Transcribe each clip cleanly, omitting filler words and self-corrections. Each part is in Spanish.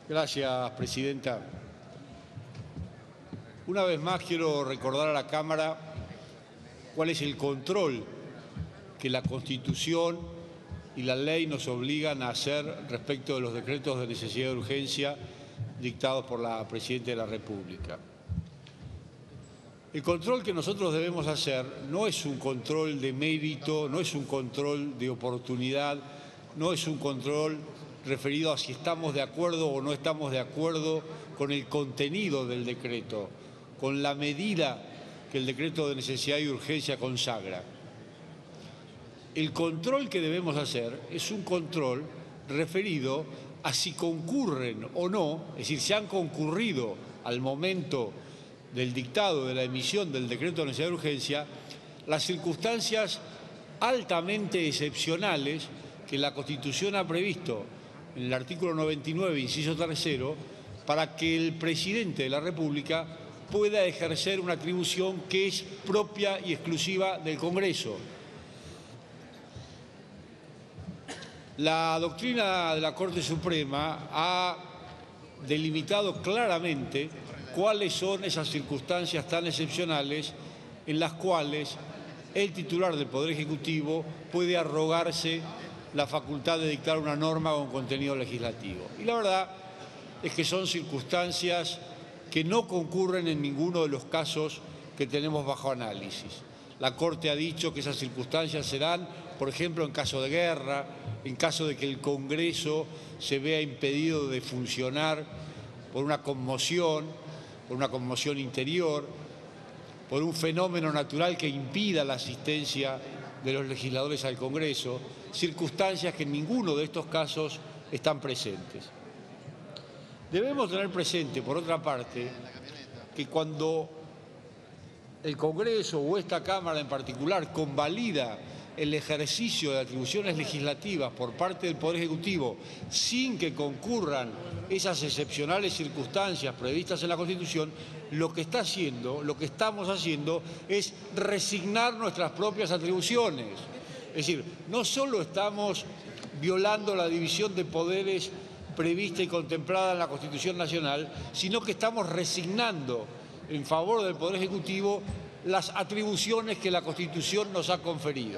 Gracias, Presidenta. Una vez más quiero recordar a la Cámara cuál es el control que la Constitución y la ley nos obligan a hacer respecto de los decretos de necesidad de urgencia dictados por la Presidenta de la República. El control que nosotros debemos hacer no es un control de mérito, no es un control de oportunidad, no es un control referido a si estamos de acuerdo o no estamos de acuerdo con el contenido del decreto, con la medida que el decreto de necesidad y urgencia consagra. El control que debemos hacer es un control referido a si concurren o no, es decir, si han concurrido al momento del dictado, de la emisión del decreto de necesidad de urgencia, las circunstancias altamente excepcionales que la Constitución ha previsto en el artículo 99, inciso tercero, para que el Presidente de la República pueda ejercer una atribución que es propia y exclusiva del Congreso. La doctrina de la Corte Suprema ha delimitado claramente cuáles son esas circunstancias tan excepcionales en las cuales el titular del Poder Ejecutivo puede arrogarse la facultad de dictar una norma con contenido legislativo. Y la verdad es que son circunstancias que no concurren en ninguno de los casos que tenemos bajo análisis. La Corte ha dicho que esas circunstancias se dan, por ejemplo, en caso de guerra, en caso de que el Congreso se vea impedido de funcionar por una conmoción interior, por un fenómeno natural que impida la asistencia de los legisladores al Congreso, circunstancias que en ninguno de estos casos están presentes. Debemos tener presente, por otra parte, que cuando el Congreso o esta Cámara en particular convalida el ejercicio de atribuciones legislativas por parte del Poder Ejecutivo sin que concurran esas excepcionales circunstancias previstas en la Constitución, lo que estamos haciendo es resignar nuestras propias atribuciones. Es decir, no solo estamos violando la división de poderes prevista y contemplada en la Constitución Nacional, sino que estamos resignando en favor del Poder Ejecutivo las atribuciones que la Constitución nos ha conferido.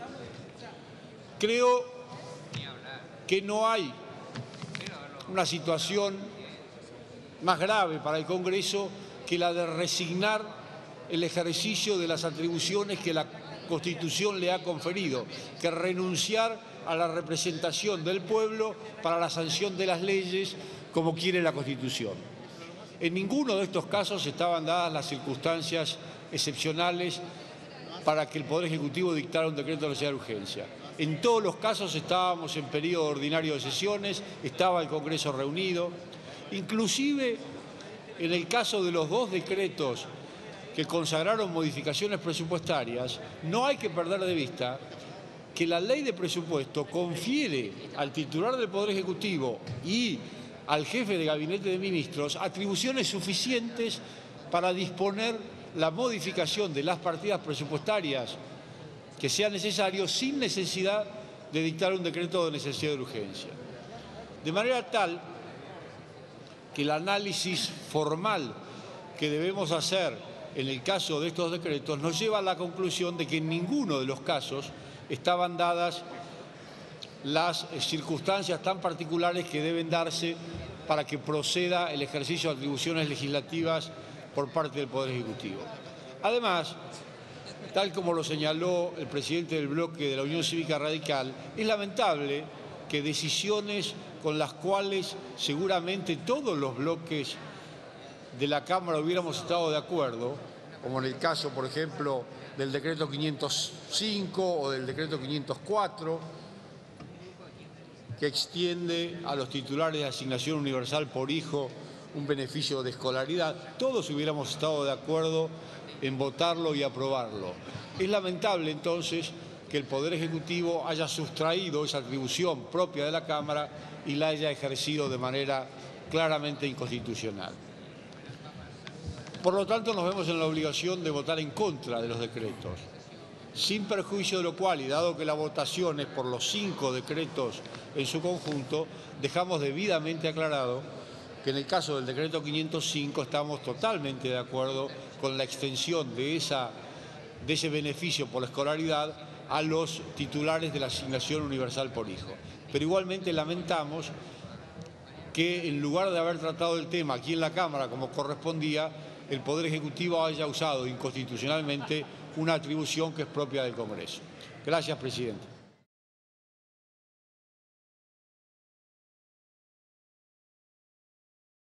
Creo que no hay una situación más grave para el Congreso que la de resignar el ejercicio de las atribuciones que la Constitución le ha conferido, que renunciar a la representación del pueblo para la sanción de las leyes como quiere la Constitución. En ninguno de estos casos estaban dadas las circunstancias excepcionales para que el Poder Ejecutivo dictara un decreto de necesidad de urgencia. En todos los casos estábamos en periodo ordinario de sesiones, estaba el Congreso reunido. Inclusive en el caso de los dos decretos que consagraron modificaciones presupuestarias, no hay que perder de vista que la ley de presupuesto confiere al titular del Poder Ejecutivo y al jefe de gabinete de ministros atribuciones suficientes para disponer la modificación de las partidas presupuestarias que sea necesario sin necesidad de dictar un decreto de necesidad de urgencia. De manera tal que el análisis formal que debemos hacer en el caso de estos decretos nos lleva a la conclusión de que en ninguno de los casos estaban dadas las circunstancias tan particulares que deben darse para que proceda el ejercicio de atribuciones legislativas por parte del Poder Ejecutivo. Además, tal como lo señaló el presidente del bloque de la Unión Cívica Radical, es lamentable que decisiones con las cuales seguramente todos los bloques de la Cámara hubiéramos estado de acuerdo, como en el caso, por ejemplo, del decreto 505 o del decreto 504, que extiende a los titulares de asignación universal por hijo un beneficio de escolaridad, todos hubiéramos estado de acuerdo en votarlo y aprobarlo. Es lamentable entonces que el Poder Ejecutivo haya sustraído esa atribución propia de la Cámara y la haya ejercido de manera claramente inconstitucional. Por lo tanto, nos vemos en la obligación de votar en contra de los decretos, sin perjuicio de lo cual, y dado que la votación es por los 5 decretos en su conjunto, dejamos debidamente aclarado que en el caso del decreto 505 estamos totalmente de acuerdo con la extensión de ese beneficio por la escolaridad a los titulares de la asignación universal por hijo. Pero igualmente lamentamos que en lugar de haber tratado el tema aquí en la Cámara como correspondía, el Poder Ejecutivo haya usado inconstitucionalmente una atribución que es propia del Congreso. Gracias, presidente.